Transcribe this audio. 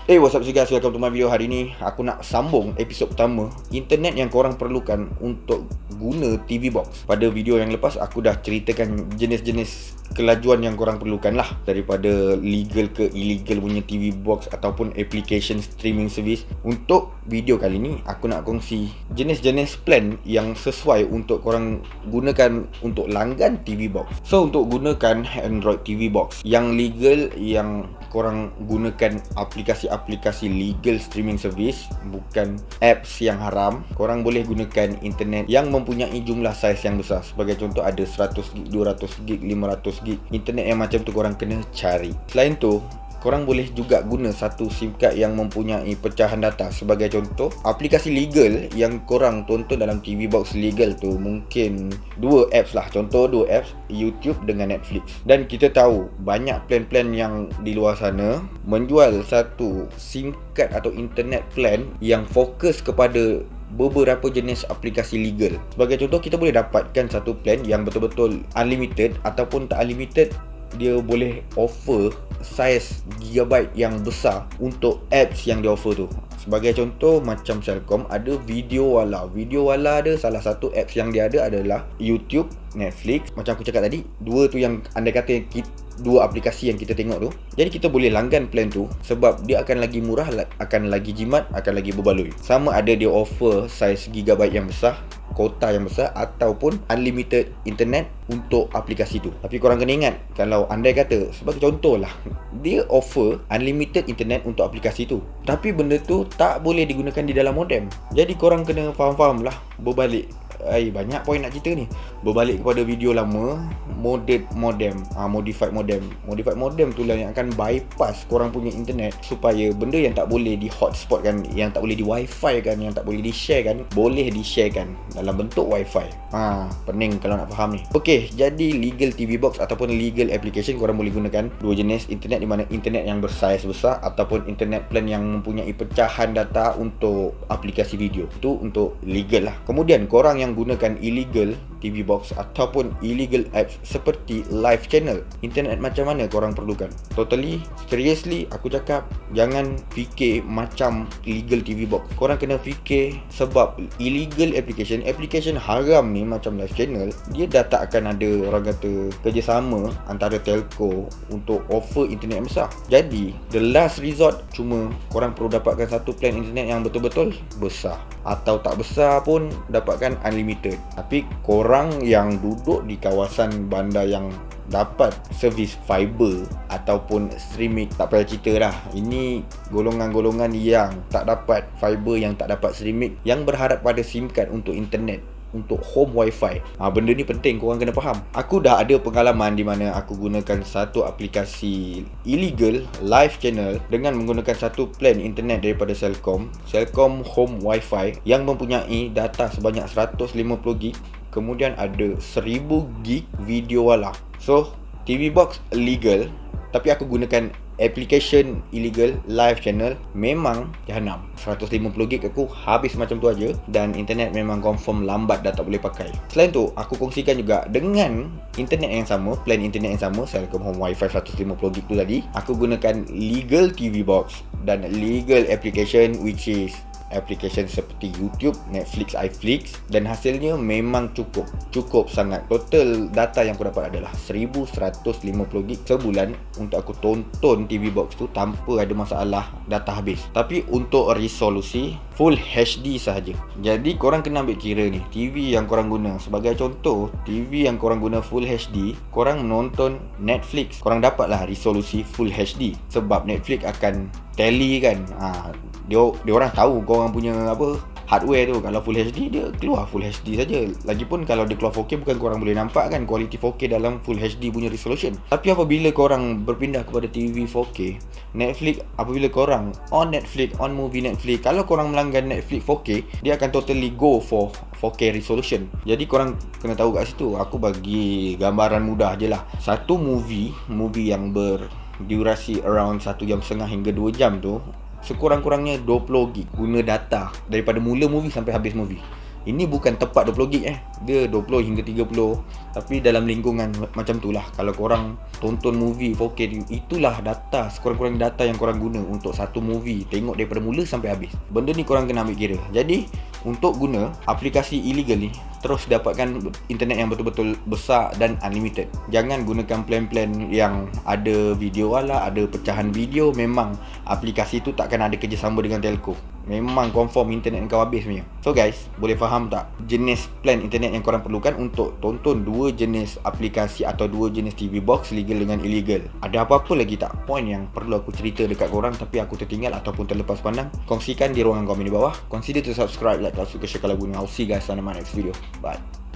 Hey, what's up guys, welcome to my video. Hari ni aku nak sambung episod pertama internet yang korang perlukan untuk guna TV box. Pada video yang lepas aku dah ceritakan jenis-jenis kelajuan yang korang perlukan lah, daripada legal ke illegal punya TV box ataupun application streaming service. Untuk video kali ni aku nak kongsi jenis-jenis plan yang sesuai untuk korang gunakan untuk langgan TV box. So untuk gunakan Android TV box yang legal, yang korang gunakan aplikasi-aplikasi legal streaming service, bukan apps yang haram, korang boleh gunakan internet yang mempunyai jumlah saiz yang besar. Sebagai contoh ada 100GB, 200GB, 500GB. Internet yang macam tu korang kena cari. Selain tu, korang boleh juga guna satu SIM card yang mempunyai pecahan data. Sebagai contoh, aplikasi legal yang korang tonton dalam TV box legal tu mungkin dua apps lah. Contoh dua apps, YouTube dengan Netflix. Dan kita tahu banyak plan-plan yang di luar sana menjual satu SIM card atau internet plan yang fokus kepada beberapa jenis aplikasi legal. Sebagai contoh, kita boleh dapatkan satu plan yang betul-betul unlimited ataupun tak unlimited. Dia boleh offer saiz gigabyte yang besar untuk apps yang dia offer tu. Sebagai contoh, macam Celcom ada Videowala. Videowala ada salah satu apps yang dia ada adalah YouTube, Netflix. Macam aku cakap tadi, dua tu yang andai kata dua aplikasi yang kita tengok tu. Jadi kita boleh langgan plan tu sebab dia akan lagi murah, akan lagi jimat, akan lagi berbaloi. Sama ada dia offer saiz gigabyte yang besar, kota yang besar, ataupun unlimited internet untuk aplikasi tu. Tapi korang kena ingat, kalau andai kata sebagai contoh lah, dia offer unlimited internet untuk aplikasi tu, tapi benda tu tak boleh digunakan di dalam modem. Jadi korang kena faham-faham lah. Berbalik, banyak poin nak cerita ni. Berbalik kepada video lama, modified modem. Modified modem tu lah yang akan bypass korang punya internet, supaya benda yang tak boleh di hotspot kan, yang tak boleh di wifi kan, yang tak boleh di share kan, boleh di share kan dalam bentuk wifi. Pening kalau nak faham ni. Okey, jadi legal TV box ataupun legal application, korang boleh gunakan dua jenis internet, di mana internet yang bersaiz besar ataupun internet plan yang mempunyai pecahan data untuk aplikasi video. Itu untuk legal lah. Kemudian korang yang gunakan illegal TV box ataupun illegal apps seperti live channel, internet macam mana korang perlukan? Totally, seriously aku cakap, jangan fikir macam legal TV box. Korang kena fikir, sebab illegal application haram ni macam live channel, dia dah tak akan ada, orang kata, kerjasama antara telco untuk offer internet yang besar. Jadi the last resort, cuma korang perlu dapatkan satu plan internet yang betul-betul besar, atau tak besar pun dapatkan unlimited. Tapi korang yang duduk di kawasan bandar yang dapat servis fiber ataupun streaming, tak payah cerita dah. Ini golongan-golongan yang tak dapat fiber, yang tak dapat streaming, yang berharap pada SIM card untuk internet, untuk home wifi. Benda ni penting korang kena faham. Aku dah ada pengalaman di mana aku gunakan satu aplikasi illegal live channel dengan menggunakan satu plan internet daripada Celcom home wifi yang mempunyai data sebanyak 150GB, kemudian ada 1000GB Videowala. So TV box legal, tapi aku gunakan application illegal live channel, memang jahanam. 150GB aku habis macam tu aja, dan internet memang confirm lambat, dah tak boleh pakai. Selain tu, aku kongsikan juga dengan internet yang sama, plan internet yang sama, Celcom Home Wi-Fi 150GB tu tadi, aku gunakan legal TV box dan legal application, which is application seperti YouTube, Netflix, iFlix, dan hasilnya memang cukup sangat. Total data yang aku dapat adalah 1150GB sebulan untuk aku tonton TV box tu tanpa ada masalah data habis. Tapi untuk resolusi Full HD sahaja. Jadi korang kena ambil kira ni, TV yang korang guna. Sebagai contoh, TV yang korang guna Full HD, korang menonton Netflix, korang dapatlah resolusi Full HD, sebab Netflix akan tally kan. Dia orang tahu korang punya hardware tu. Kalau Full HD, dia keluar Full HD saja. Lagipun kalau dia keluar 4K, bukan korang boleh nampak kan kualiti 4K dalam Full HD punya resolution. Tapi apabila korang berpindah kepada TV 4K, Netflix, apabila korang on movie Netflix, kalau korang melanggan Netflix 4K, dia akan totally go for 4K resolution. Jadi korang kena tahu kat situ. Aku bagi gambaran mudah je lah. Satu movie yang berdurasi around 1.5 jam hingga 2 jam tu, sekurang-kurangnya 20GB guna data daripada mula movie sampai habis movie. Ini bukan tepat 20 gig dia 20 hingga 30. Tapi dalam lingkungan macam tu lah. Kalau korang tonton movie 4K, itulah data, sekurang-kurang data yang korang guna untuk satu movie, tengok daripada mula sampai habis. Benda ni korang kena ambil kira. Jadi untuk guna aplikasi illegal ni, terus dapatkan internet yang betul-betul besar dan unlimited. Jangan gunakan plan-plan yang ada video lah, ada pecahan video. Memang aplikasi tu takkan ada kerjasama dengan telco. Memang confirm internet kau habis punya. So guys, boleh faham tak jenis plan internet yang korang perlukan untuk tonton dua jenis aplikasi atau dua jenis TV box, legal dengan illegal? Ada apa-apa lagi tak point yang perlu aku cerita dekat korang tapi aku tertinggal ataupun terlepas pandang? Kongsikan di ruangan komen di bawah. Consider to subscribe, like kalau suka, share kalau guna. I'll see you guys on my next video. Bye.